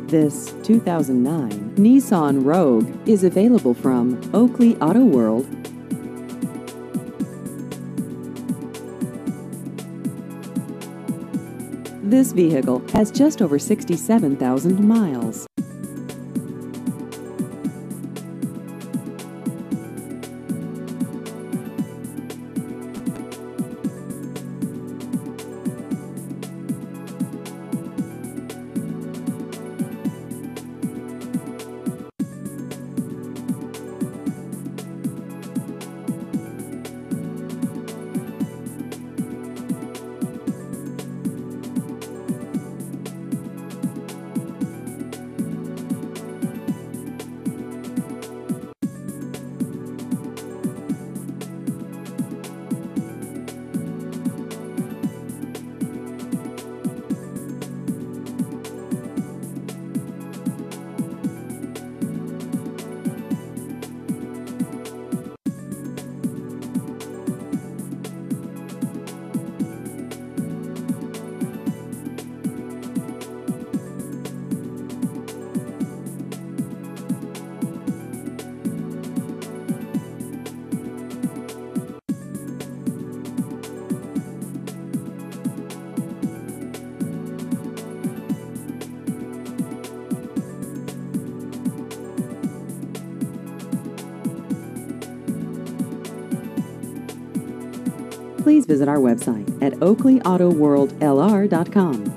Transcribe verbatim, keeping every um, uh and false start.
This two thousand nine Nissan Rogue is available from Oakley Auto World. This vehicle has just over sixty-seven thousand miles. Please visit our website at oakley auto world l r dot com.